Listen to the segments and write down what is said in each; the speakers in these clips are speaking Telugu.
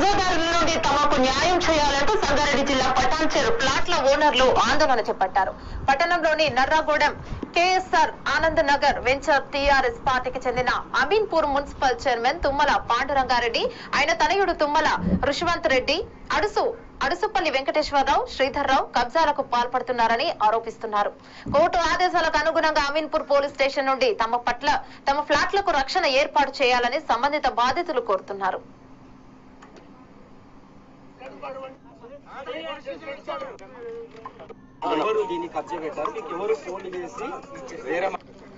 కబ్జాదారుల నుండి తమకు న్యాయం చేయాలంటూ సంగారెడ్డి జిల్లా పటాన్చెరు ప్లాట్ల ఓనర్లు ఆందోళన చేపట్టారు. పట్టణంలోని Narragudem KSR Anand Nagar venture TRS పార్టీకి చెందిన అమీన్పూర్ మున్సిపల్ చైర్మన్ తుమ్మల పాండురంగారెడ్డి, ఆయన తనయుడు తుమ్మల రుషవంత్ రెడ్డి, అడుసుపల్లి వెంకటేశ్వరరావు, శ్రీధర్రావు కబ్జాలకు పాల్పడుతున్నారని ఆరోపిస్తున్నారు. కోర్టు ఆదేశాలకు అనుగుణంగా అమీన్పూర్ పోలీస్ స్టేషన్ నుండి తమ ఫ్లాట్లకు రక్షణ ఏర్పాటు చేయాలని సంబంధిత బాధితులు కోరుతున్నారు. దీన్ని కబ్జా పెట్టారు, మీకు ఎవరు ఫోన్ చేసి వేరే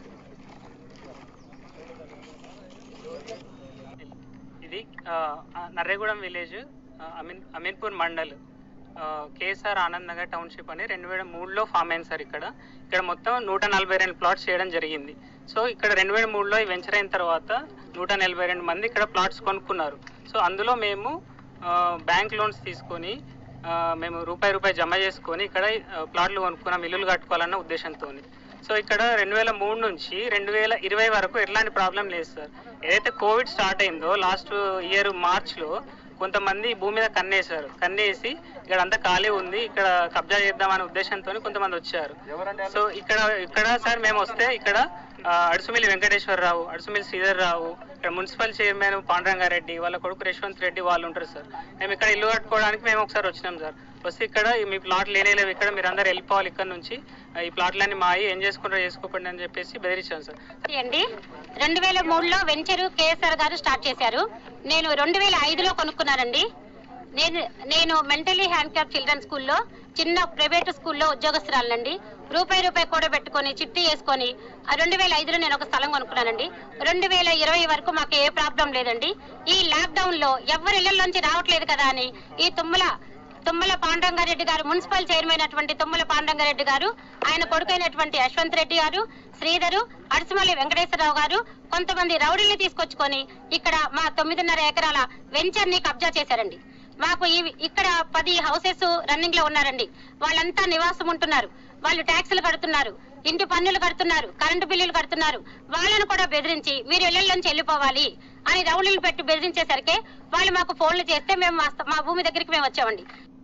ఇది Narregudem village Ameenpur mandal KSR Anand Nagar township అని 2003లో ఫామ్ అయింది సార్. ఇక్కడ మొత్తం 142 ప్లాట్స్ చేయడం జరిగింది. సో ఇక్కడ 2003లో ఈ వెంచర్ అయిన తర్వాత 142 మంది ఇక్కడ ప్లాట్స్ కొనుక్కున్నారు. సో అందులో మేము బ్యాంక్ లోన్స్ తీసుకొని మేము రూపాయి జమ చేసుకొని ఇక్కడ ప్లాట్లు కొనుక్కున్నాం, ఇల్లులు కట్టుకోవాలన్న ఉద్దేశంతో. సో ఇక్కడ 2003 నుంచి 2020 వరకు ఎట్లాంటి ప్రాబ్లం లేదు సార్. ఏదైతే కోవిడ్ స్టార్ట్ అయిందో లాస్ట్ ఇయర్ మార్చ్లో కొంతమంది భూమి మీద కన్నేసి ఇక్కడ అంతా ఖాళీ ఉంది, ఇక్కడ కబ్జా చేద్దామనే ఉద్దేశంతో కొంతమంది వచ్చారు. సో ఇక్కడ సార్ మేము వస్తే ఇక్కడ అడుసుమిల్లి వెంకటేశ్వరరావు, అడుసుమిల్లి శ్రీధర్రావు, ఇక్కడ మున్సిపల్ చైర్మన్ పాండురంగారెడ్డి, వాళ్ళ కొడుకు రేష్వంత్ రెడ్డి వాళ్ళు ఉంటారు సార్. మేము ఇక్కడ ఇల్లు కట్టుకోవడానికి మేము ఒకసారి వచ్చినాం సార్. వస్తే ఇక్కడ మీ ప్లాట్ లేనేలేవు, ఇక్కడ మీరు అందరు వెళ్ళిపోవాలి, ఇక్కడ నుంచి ఈ ప్లాట్లన్నీ మాయి ఏం చేసుకుంటారో చేసుకోకండి అని చెప్పేసి బెదిరించాను సార్. 2003లో వెంచరు కేఎస్ఆర్ గారు స్టార్ట్ చేశారు. నేను 2005లో కొనుక్కున్నానండి. నేను మెంటలీ హ్యాండిక్యాప్ చిల్డ్రన్ స్కూల్లో చిన్న ప్రైవేట్ స్కూల్లో ఉద్యోగస్తురాలండి. రూపాయి కూడా పెట్టుకొని చిట్టి వేసుకొని 2005లో నేను ఒక స్థలం కొనుక్కున్నానండి. 2020 వరకు మాకు ఏ ప్రాబ్లం లేదండి. ఈ లాక్డౌన్ లో ఎవరి ఇళ్లలోంచి రావట్లేదు కదా అని ఈ తుమ్మల పాండురంగారెడ్డి గారు, మున్సిపల్ చైర్మన్ అయినటువంటి తుమ్మల పాండురంగారెడ్డి గారు, ఆయన కొడుకైనటువంటి యశ్వంత్ రెడ్డి గారు, శ్రీధరు, అడుసుమల్లి వెంకటేశ్వరరావు గారు కొంతమంది రౌడీల్ని తీసుకొచ్చుకొని ఇక్కడ మా 9.5 ఎకరాల వెంచర్ ని కబ్జా చేశారండి. మాకు ఇక్కడ 10 హౌసెస్ రన్నింగ్ లో ఉన్నారండి. వాళ్ళంతా నివాసం ఉంటున్నారు, వాళ్ళు ట్యాక్సులు కడుతున్నారు, ఇంటి పన్నులు కడుతున్నారు, కరెంటు బిల్లులు కడుతున్నారు. వాళ్ళను కూడా బెదిరించి మీరు ఇళ్లలోంచి వెళ్ళిపోవాలి అని రౌడీలు పెట్టి బెదిరించేసరికి వాళ్ళు మాకు ఫోన్లు చేస్తే మేము మా భూమి దగ్గరికి మేము వచ్చామండి.